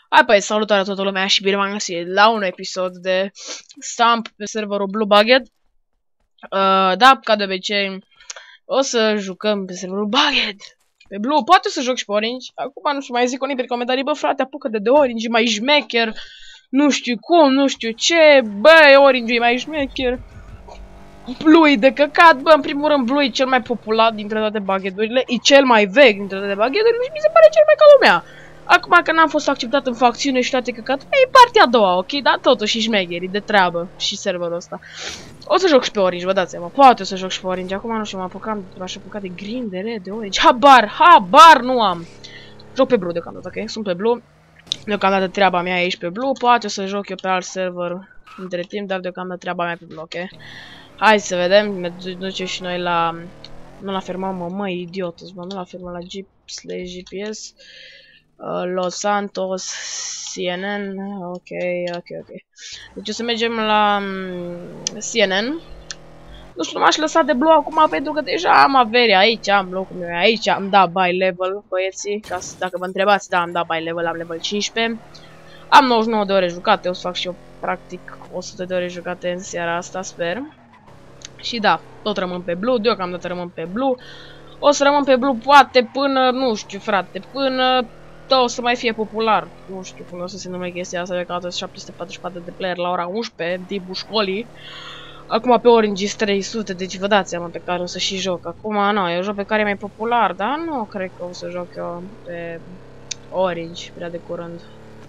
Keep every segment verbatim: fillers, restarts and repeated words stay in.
Hai păi, salutare toată lumea și bine v-am găsit la un episod de Stamp pe serverul Blue Bucket. Uh, da, ca de obicei, o să jucăm pe serverul Bucket. Pe Blue, poate o să joc și pe Orange. Acum nu știu, mai zic unii pe comentarii, bă frate, apucă de de Orange, mai șmecher. Nu știu cum, nu știu ce, bă, Orange e mai șmecher. Blue e de căcat, bă, în primul rând Blue e cel mai popular dintre toate bagheturile, e cel mai vechi dintre toate bagheturile și mi se pare cel mai ca lumea. Acum că n-am fost acceptat în facțiune și toate căcat, e partea a doua, ok? Dar totuși șmegheri, de treabă și serverul ăsta. O să joc și pe Orange, vă dați seama, poate o să joc și pe Orange. Acum nu știu, m-am apucat, m-aș apucat de green, de red, de Orange. Habar, habar nu am. Joc pe Blue deocamdată, ok? Sunt pe Blue. Deocamdată treaba mea e aici pe Blue, poate o să joc eu pe alt server între timp, dar deocamdată treaba mea pe Blue, ok? Hai să vedem, ne ducem și noi la... Nu la fermă, mă, mă, idiot, mă, nu la fermă, la G slash G P S. Uh, Los Santos, C N N, ok, ok, ok. Deci o să mergem la um, C N N. Nu știu, m-aș lăsa de Blue acum pentru că deja am avere aici, am locul meu aici, am dat by level, băieții, ca să, dacă vă întrebați, da, am dat by level, am level cincisprezece. Am nouăzeci și nouă de ore jucate, o să fac și eu practic o sută de ore jucate în seara asta, sper. Și da, tot rămân pe Blue, deocamdată rămân pe Blue. O să rămân pe Blue poate până, nu știu frate, până o să mai fie popular. Nu știu cum o să se numește chestia asta, de că au șapte sute patruzeci și patru de player la ora unsprezece, tipul școlii. Acum pe Orange sunt trei sute, deci vă dați seama pe care o să și joc. Acum, nu, eu joc pe care e mai popular, dar nu cred că o să joc eu pe Orange prea de curând.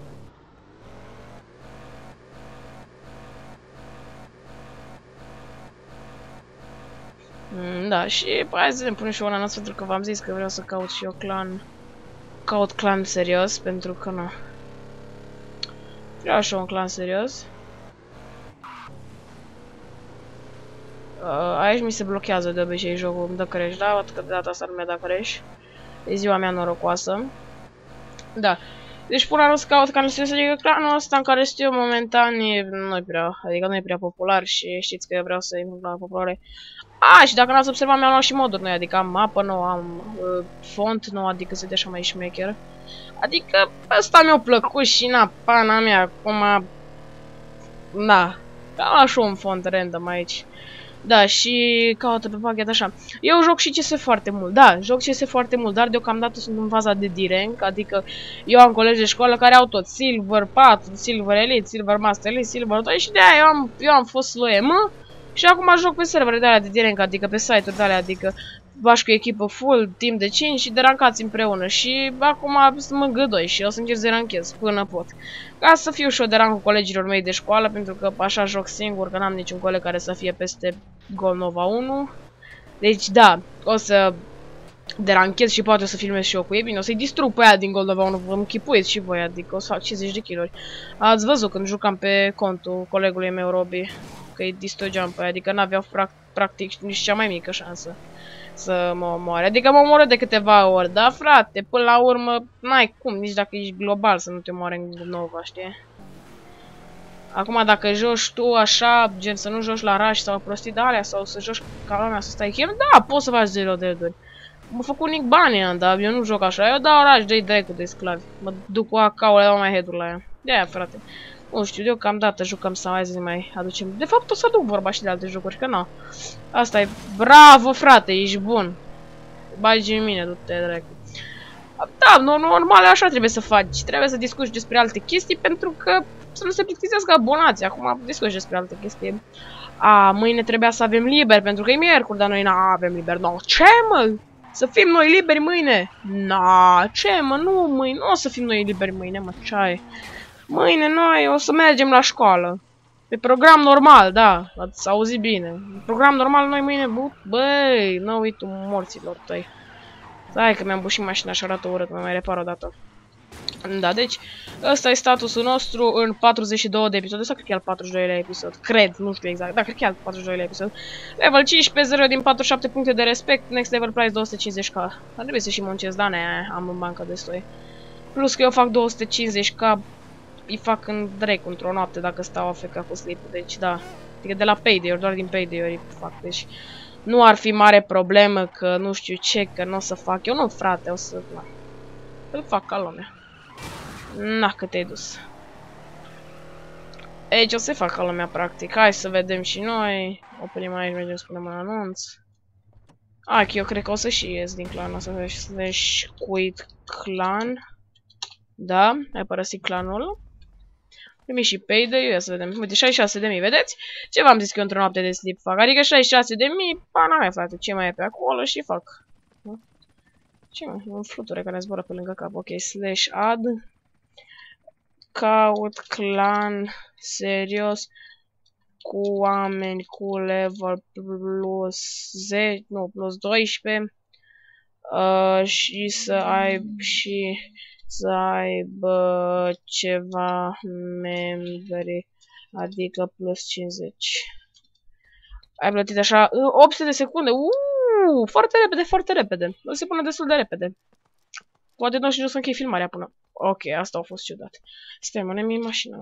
Mm, da, și hai să ne punem și una noastră, pentru că v-am zis că vreau să caut și eu clan. Caut clan serios, pentru că nu. Vreau și eu un clan serios. Uh, aici mi se blochează de obicei jocul, îmi dă crash, da? Văd că de data asta nu mi-a dat crash. E ziua mea norocoasă. Da. Deci până la să caut clan serios, adică clanul ăsta în care știu momentan e, nu e prea, adică nu e prea popular și știți că eu vreau să intru la populare. A, și dacă n-ați observat, mi-am luat și moduri noi, adică am mapă nouă, am uh, font nou, adică se dea așa mai șmecher. Adică ăsta mi-a plăcut și na, pana mea, acum, na, am așa un font random aici. Da, și caută pe pachet așa. Eu joc și C S foarte mult, da, joc C S foarte mult, dar deocamdată sunt în faza de D-Rank, adică eu am colegi de școală care au tot Silver patru, Silver Elite, Silver Master Elite, Silver doi și de aia eu am, eu am fost lui M. Și acum joc pe servere de alea de D-Rank, adică pe site-uri de alea, adică bași cu echipă full, timp de cinci și derancați împreună. Și acum sunt M G doi și o să încerc să deranchez până pot. Ca să fiu și eu de rang cu colegilor mei de școală, pentru că așa joc singur, că n-am niciun coleg care să fie peste Gold Nova unu. Deci da, o să deranchez și poate o să filmez și eu cu ei. Bine, o să-i distrug pe aia din Gold Nova unu, vă închipuiți și voi, adică o să fac cincizeci de kilori. Ați văzut când jucam pe contul colegului meu, Robi, că îi distrugeam pe aia, adică n-aveau practic nici cea mai mică șansă să mă omoare. Adică mă omoră de câteva ori, dar frate, până la urmă, n-ai cum, nici dacă ești global să nu te omoare în Nova, știi? Acum dacă joci tu așa, gen să nu joci la rush sau prostii de alea, sau să joci ca lumea să stai chem, da, poți să faci zero de duri. M-a făcut nici bani, dar eu nu joc așa, eu dau rush, dă-i dracu de sclavi. Mă duc cu A K-ul, le dau mai head-ul la ea. De aia, frate. Nu știu, deocamdată jucăm să mai zi mai aducem. De fapt o să aduc vorba și de alte jocuri, că nu. Asta e. Bravo, frate, ești bun. Bagi în mine, du-te dracu. Da, normal, așa trebuie să faci. Trebuie să discuți despre alte chestii pentru că să nu se plictisească abonații. Acum discuți despre alte chestii. A, mâine trebuia să avem liber pentru că e miercuri, dar noi n-avem liber. No, ce mă? Să fim noi liberi mâine? Na, ce mă? Nu, mâine. Nu o să fim noi liberi mâine, mă, ce ai? Mâine noi o să mergem la școală. Pe program normal, da, ați auzit bine. Pe program normal noi mâine, băi, nu uit morților tăi. Stai că mi-am bușit mașina și arată urât, mă mai repar o dată. Da, deci, ăsta e statusul nostru în patruzeci și două de episoade, sau cred că e al patruzeci și doilea episod, cred, nu știu exact, da, cred că e al patruzeci și doilea episod. Level cincisprezece, zero din patruzeci și șapte puncte de respect, next level price două sute cincizeci K. Dar trebuie să și muncesc, da, ne am în bancă destui. Plus că eu fac două sute cincizeci K, îi fac în drept într-o noapte dacă stau A F K cu sleep, deci da. Adică de la payday-uri, doar din payday-uri fac, deci nu ar fi mare problemă că nu știu ce, că nu o să fac. Eu nu, frate, o să... Na. Îl fac ca lumea. Na, că te-ai dus. Aici o să facă lumea, practic. Hai să vedem și noi. Oprim aici, mergem să punem un anunț. Ah, eu cred că o să și ies din clan. O să vezi, slash quit clan. Da, ai părăsit clanul. Primi și payday, ia să vedem. Uite, șaizeci și șase de mii, vedeți? Ce v-am zis că eu într-o noapte de sleep fac? Adică șaizeci și șase de mii, pana mea, frate. Ce mai e pe acolo și fac. Ce mai? Un fluture care zboară pe lângă cap. Ok, slash add. Caut clan serios cu oameni cu level plus zece, nu, plus doisprezece uh, și să aibă și să aibă ceva membri, adică plus cincizeci. Ai plătit așa opt sute de secunde. Uuu, foarte repede, foarte repede. O să se pune destul de repede. Poate nu știu să închei filmarea până. Ok, asta a fost ciudat. Stai, mă, ne-mi mașina.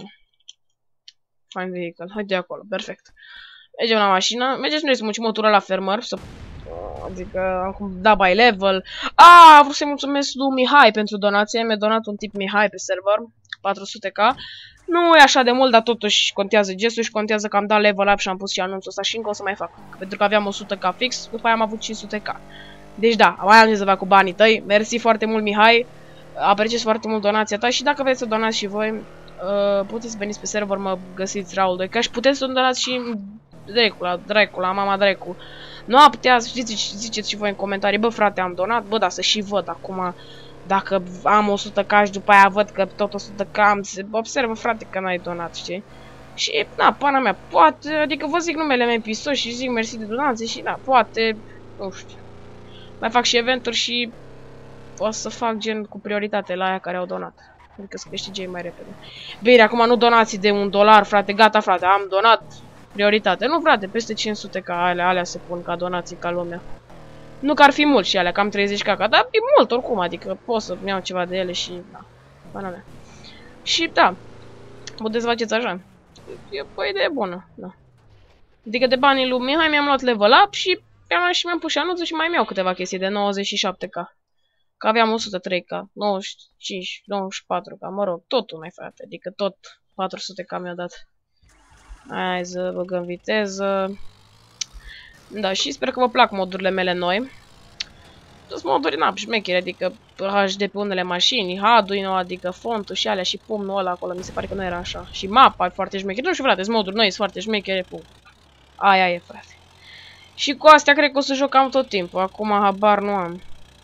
Find vehicle. Hai de acolo, perfect. Mergem la mașină. Mergem noi să muncim o tură la fermer. Să... Adică am dat by level. Ah, vreau să-i mulțumesc lui Mihai pentru donație. Mi-a donat un tip Mihai pe server. patru sute K. Nu e așa de mult, dar totuși contează gestul și contează că am dat level up și am pus și anunțul ăsta și încă o să mai fac. Pentru că aveam o sută K fix, după aia am avut cinci sute K. Deci da, mai am să fac cu banii tăi. Mersi foarte mult, Mihai. Apreciez foarte mult donația ta și dacă vreți să donați și voi, uh, puteți să veniți pe server, mă găsiți Raul doi K și puteți să donați și Dracu, la Dracu, la mama Dracu. Noaptea, știți, ziceți și voi în comentarii, bă frate, am donat, bă, da, să și văd acum, dacă am o sută K și după aia văd că tot o sută K am, se observă, frate, că n-ai donat, știi? Și, na, pana mea, poate, adică vă zic numele meu episod și zic mersi de donație și, da, poate, nu știu, mai fac și eventuri și o să fac gen cu prioritate la aia care au donat. Adică să câștige mai repede. Bine, acum nu donații de un dolar, frate, gata, frate, am donat prioritate. Nu, frate, peste cinci sute ca alea, alea se pun ca donații ca lumea. Nu că ar fi mult și alea, cam treizeci ca, dar e mult oricum, adică pot să iau ceva de ele și, da, pana mea. Și, da, puteți faceți așa. E o idee bună, da. Adică de banii lui Mihai mi-am luat level up și mi-am și mi-am pus și anunțul și mai mi-au câteva chestii de nouăzeci și șapte K. Că aveam o sută trei K, nouăzeci și cinci, nouăzeci și patru K, mă rog, totul mai frate, adică tot patru sute K mi-a dat. Hai să băgăm viteză. Da, și sper că vă plac modurile mele noi. Toți moduri n-am șmecheri, adică H D pe unele mașini, H D U, adică fontul și alea și pumnul ăla acolo, mi se pare că nu era așa. Și mapa e foarte șmecheri, nu știu frate, sunt moduri noi, sunt foarte șmecheri, pum. Aia e, frate. Și cu astea cred că o să jocam tot timpul, acum habar nu am.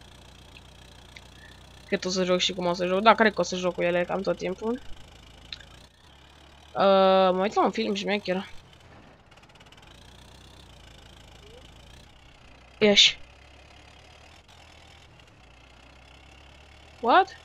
Cât o să joc și cum o să joc. Da, cred că o să joc cu ele cam tot timpul. Uh, mă uit la un film șmecher. Ieși. What?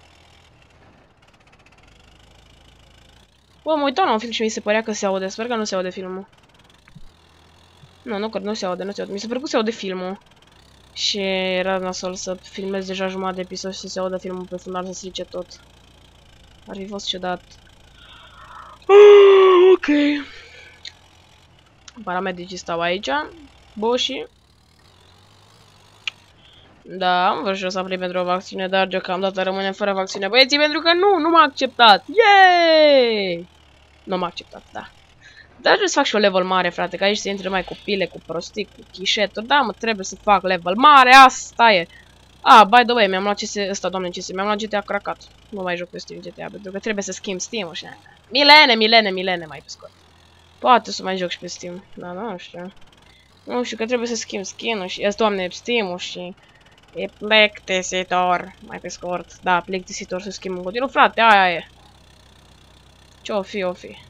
Bă, mă uitam la un film și mi se părea că se aude. Sper că nu se aude filmul. Nu, nu, că nu se aude, nu se aude. Mi se părea că se aude filmul. Și era nasol să filmez deja jumătate de episod și să se audă filmul pe fundal să strice tot. Ar fi fost ciudat. Uh, ok. Paramedicii stau aici. Boșii. Da, am vrut să aplic pentru o vaccine, dar deocamdată rămânem fără vaccine. Băieții, pentru că nu, nu m-a acceptat. Yay! Nu m-a acceptat, da. Dar trebuie să fac și o level mare, frate, că aici se intre mai cu pile, cu prostii, cu chișeturi. Da, mă, trebuie să fac level mare, asta e. Ah, by the way, mi-am luat C S, ăsta, doamne, C S, mi-am luat G T A cracat. Nu mai joc pe Steam G T A, pentru că trebuie să schimb Steam-ul și... Milene, milene, milene, mai pe scurt. Poate să mai joc și pe Steam, da, nu știu. Nu știu, că trebuie să schimb skin-ul și... Ăsta, doamne, Steam-ul și... E plictisitor, mai pe scurt. Da, plictisitor să schimb în continuu, frate, aia e. Ce-o fi, o fi.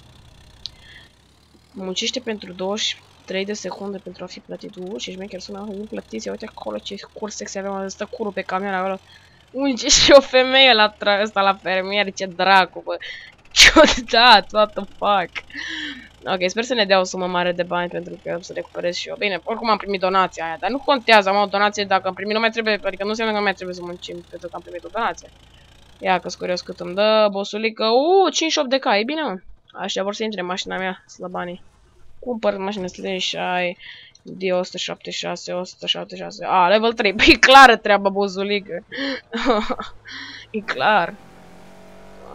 Muncește pentru douăzeci și trei de secunde pentru a fi plătit. Uuu, și șmecher sună, nu plătiți, uite acolo ce cur sexy avem, stă curul pe camion acolo. Munce și o femeie la ăsta la fermier, ce dracu, bă. Ciudat, what the fuck. Ok, sper să ne dea o sumă mare de bani pentru că să recuperez și eu. Bine, oricum am primit donația aia, dar nu contează, am o donație dacă am primit, nu mai trebuie, adică nu înseamnă că nu mai trebuie să muncim pentru că am primit o donație. Ia că-s curios cât îmi dă, bosulică, uuu, cincizeci și opt de K, e bine, mă. Așa vor să intre în mașina mea, slăbanii. Cumpăr mașină slash, ai D o sută șaptezeci și șase, o sută șaptezeci și șase, a, level trei, băi, e clară treaba, bozulică. E clar.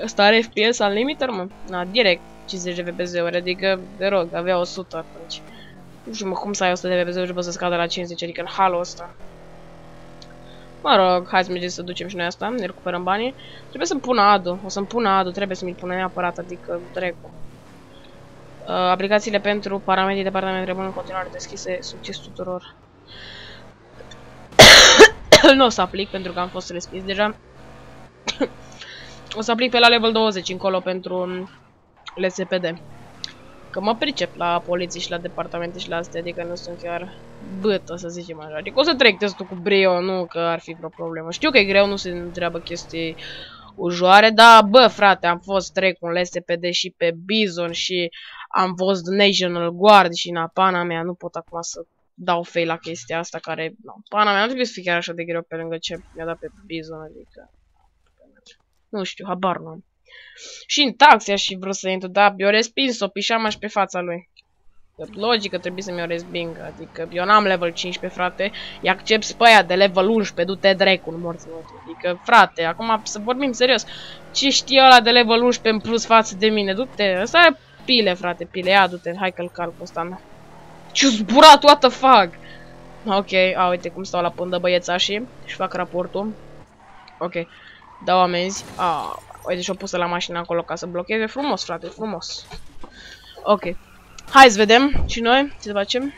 Ăsta are F P S unlimited, mă? Na, direct cincizeci de F P S-uri, adică, de rog, avea o sută atunci. Nu știu, mă, cum să ai o sută de F P S-uri și poți să scadă la cincizeci, adică în halul ăsta. Mă rog, hai să mergem să ducem și noi asta, ne recuperăm banii. Trebuie să-mi pună adu, o să-mi pună adu, trebuie să mi-l pună neapărat, adică, dracu. Uh, aplicațiile pentru paramedii departament rămân în continuare deschise, succes tuturor. Nu o să aplic pentru că am fost respins deja. O să aplic pe la level douăzeci încolo pentru L S P D. Că mă pricep la poliție și la departamente și la astea, adică nu sunt chiar bătă, să zicem așa. Adică o să trec testul cu brio, nu că ar fi vreo problemă. Știu că e greu, nu se întreabă chestii ușoare, dar bă, frate, am fost trec cu un L S P D și pe Bison și am fost National Guard și na, pana mea, nu pot acum să dau fail la chestia asta care, no, pana mea, nu trebuie să fie chiar așa de greu pe lângă ce mi-a dat pe Bison, adică, nu știu, habar nu am. Și în taxi aș fi vrut să intru, dar eu respins-o, pișam-aș pe fața lui. Logică trebuie să mi-o resping, adică eu n-am level cincisprezece, frate, îi accept pe aia de level unsprezece, du-te dracu, nu morți morți. Adică, frate, acum să vorbim serios, ce știe ăla de level unsprezece în plus față de mine, du-te, ăsta are pile, frate, pile, ia du-te, hai că-l calc pe ăsta, mea. Ce-o zburat, what the fuck? Ok, a, uite cum stau la pândă băiețașii și fac raportul. Ok, dau amenzi, a, uite și-o pusă la mașină acolo ca să blocheze, frumos, frate, frumos. Ok. Hai să vedem și noi ce facem.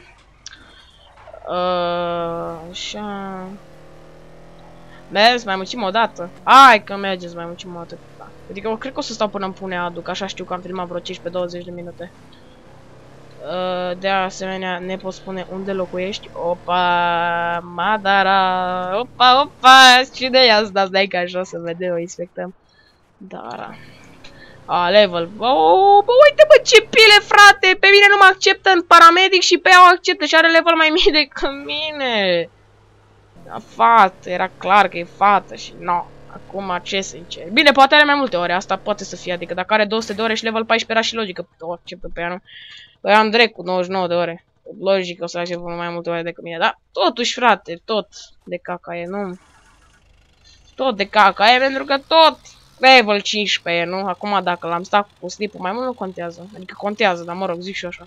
Uh, așa. Merg să mai muncim o dată. Hai că mergem să mai muncim o dată. Adică eu cred că o să stau până îmi pune adu, că așa știu că am filmat vreo cincisprezece douăzeci de minute. Uh, de asemenea, ne poți spune unde locuiești. Opa, Madara. Opa, opa, cine e asta? Stai că așa să vedem, o inspectăm. Dara. A, level. Oh, bă, uite bă, ce pile, frate! Pe mine nu mă acceptă în paramedic și pe ea o acceptă și are level mai mic decât mine. Da, fată, era clar că e fată și no. Acum ce să încerc? Bine, poate are mai multe ore, asta poate să fie, adică dacă are două sute de ore și level paisprezece era și logică o acceptă pe ea, nu? Păi am drept cu nouăzeci și nouă de ore. Logic o să acceptă mai multe ore decât mine, dar totuși, frate, tot de caca e, nu? Tot de caca e, pentru că tot level cincisprezece, nu? Acum dacă l-am stat cu slip-ul mai mult nu contează. Adică contează, dar mă rog, zic și eu așa.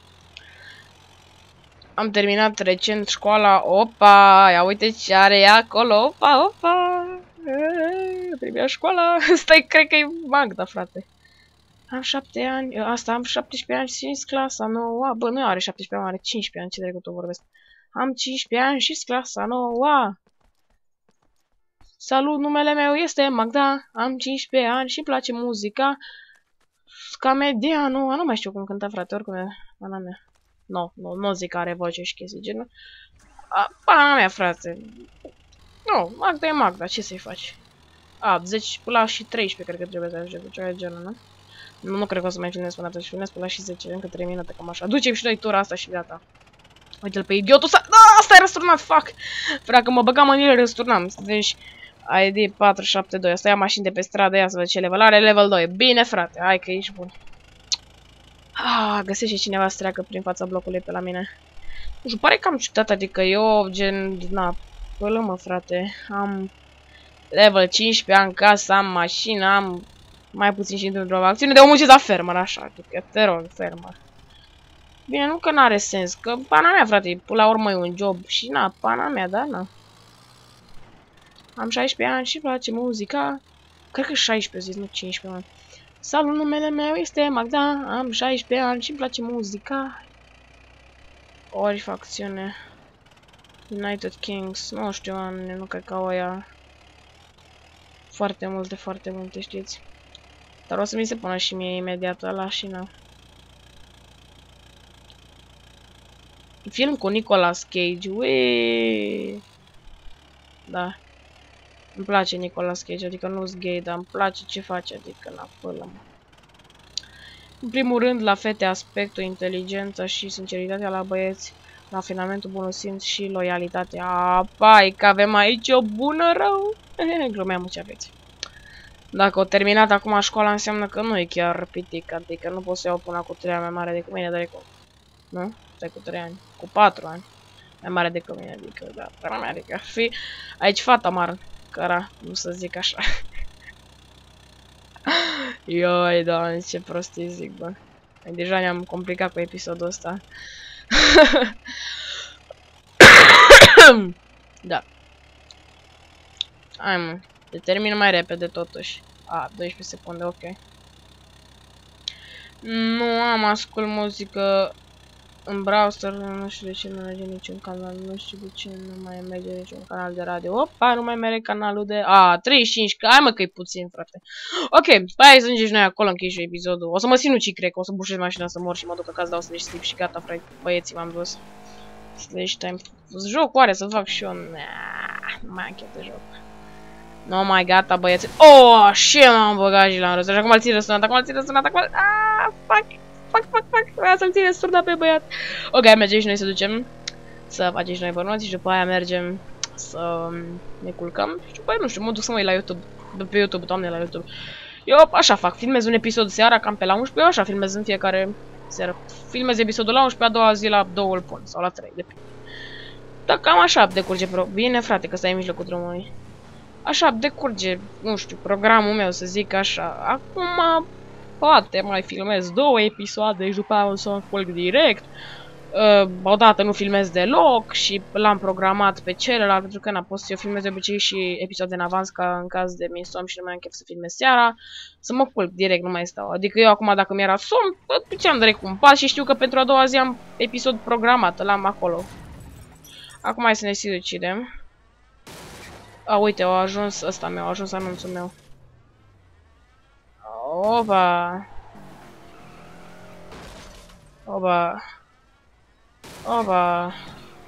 Am terminat recent școala. Opa, ia uite ce are ea acolo. Opa, opa. Primea școala. Stai, cred că e Magda, frate. Am șapte ani. Asta, am șaptesprezece ani și clasa nouă. Bă, nu are șaptesprezece ani, are cincisprezece ani. Ce drept tot vorbesc. Am cincisprezece ani și clasa nouă. Salut, numele meu este Magda, am cincisprezece ani și place muzica. Scamedia, nu, nu mai știu cum cânta, frate, oricum e pana mea. Nu, nu, nu zic că are voce și chestii genul. A, pana mea, frate. Nu, Magda e Magda, ce să-i faci? A, zece până la și treisprezece cred că trebuie să ajungem, ceva de genul, nu? Nu, nu cred că o să mai filmez până atunci, filmez până la și zece, încă trei minute, cam așa. Ducem și noi tura asta și gata. Uite-l pe idiotul ăsta, da, asta e răsturnat, fuck! Frate, că mă băgam în el, răsturnam, deci... I D patru șapte doi, asta ia mașini de pe stradă, ia să văd ce level are, level doi. Bine, frate, hai că ești bun. Ah, găsește cineva să treacă prin fața blocului pe la mine. Nu știu, pare cam ciudat, adică eu, gen, na, pălă mă, frate, am level cincisprezece, am casă, am mașină, am mai puțin și într-o acțiune de o muncesc la fermer, așa, adică, te rog, fermer. Bine, nu că n-are sens, că pana mea, frate, până la urmă e un job și na, pana mea, da, na. Am șaisprezece ani și place muzica. Cred că șaisprezece, zici, nu cincisprezece ani. Salut, numele meu este Magda. Am șaisprezece ani și îmi place muzica. Ori facțiune. United Kings. Nu știu, nu cred că o ia. Foarte multe, foarte multe, știți. Dar o să mi se pună și mie imediat ăla și na. Film cu Nicolas Cage. Uii. Da. Îmi place Nicolas Cage, adică nu-s gay, dar îmi place ce face, adică la până, mă. În primul rând, la fete, aspectul, inteligența și sinceritatea, la băieți, rafinamentul, bunul simț și loialitatea. Apai, că avem aici o bună rău. Glumeam ce aveți. Dacă o terminat acum școala, înseamnă că nu e chiar pitic, adică nu pot să iau până cu trei ani mai mare decât mine, dar e cu... Nu? Stai cu trei ani. Cu patru ani. Mai mare decât mine, adică, da, până mea, adică ar fi... Aici fata mare. Cara, nu să zic așa. Ioi, doamne, ce prostii zic, bă. Deja ne-am complicat cu episodul ăsta. Da. Hai, mă. Se termină mai repede, totuși. A, doisprezece secunde, ok. Nu am ascult muzică în browser, nu știu de ce nu merge niciun canal, nu știu de ce nu mai merge niciun canal de radio. Opa, nu mai merge canalul de... A, treizeci și cinci, hai mă că e puțin, frate. Ok, hai să ajungem noi acolo, închei și episodul. O să mă sinuci, cred că o să bușesc mașina să mor și mă duc acasă, dau să le slip și gata, frate. Băieții m-am dus. Slash time. Joc oare să fac și eu? Nah, nu mai am chef de joc. No, mai gata, băieți. Oh, și m-am băgat și l-am răzut. Acum îl țin răsunat, acum îl țin răsunat, acum îl... Ah, fuck, fuck, fuck, fuck. Vreau să-l țin răsunat pe băiat. Ok, mergem și noi să ducem să facem și noi bărnoți și după aia mergem să ne culcăm. Și după aia, nu știu, mă duc să mă uit la YouTube. Pe YouTube, doamne, la YouTube. Eu așa fac, filmez un episod seara, cam pe la unsprezece, eu așa filmez în fiecare seară. Filmez episodul la unsprezece, a doua zi la două îl pun, sau la trei, depinde. Dar cam așa decurge pro... Bine, frate, că stai în mijlocul drumului. Așa decurge, nu știu, programul meu, să zic așa. Acum, poate mai filmez două episoade și după aia o să culc direct. Uh, odată nu filmez deloc și l-am programat pe celălalt, pentru că n-am fost, eu filmez de obicei și episoade în avans ca în caz de mi-somn și nu mai am chef să filmez seara, să mă culc direct, nu mai stau. Adică eu acum dacă mi-era somn, duceam direct un pas și știu că pentru a doua zi am episod programat, l-am acolo. Acum hai să ne sinucidem. A, uite, a ajuns ăsta meu, a ajuns anunțul meu. Oba! Oba! Oba!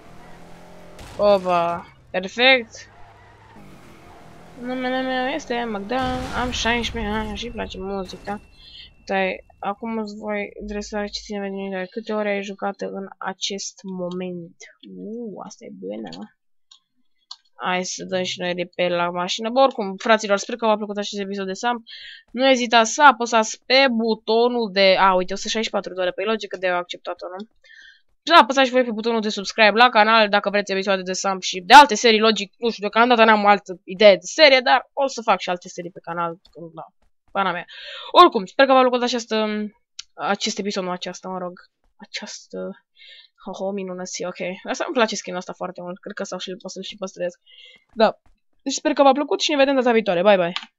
Oba! Perfect! Numele meu este Magda, am șaisprezece ani și îmi place muzica. Dai, acum îți voi adresa ce ține din câte ore ai jucat în acest moment. Uuu, asta e bună. Hai să dăm și noi repair la mașină. Bă, oricum, fraților, sper că v-a plăcut acest episod de Sam. Nu ezitați să apăsați pe butonul de... A, uite, o sută șaizeci și patru de ore. Păi logic că de-aia au acceptat-o, nu? Și da, apăsați și voi pe butonul de subscribe la canal dacă vreți episoade de Sam și de alte serii, logic. Nu știu, deocamdată n-am o altă idee de serie, dar o să fac și alte serii pe canal. Da, pana mea. Oricum, sper că v-a plăcut această... acest episod, nu aceasta, mă rog. Această... Oho, minunăție, ok. Asta îmi place skin-ul ăsta foarte mult. Cred că sau și o să-l și păstrez. Da. Deci sper că v-a plăcut și ne vedem data viitoare. Bye, bye.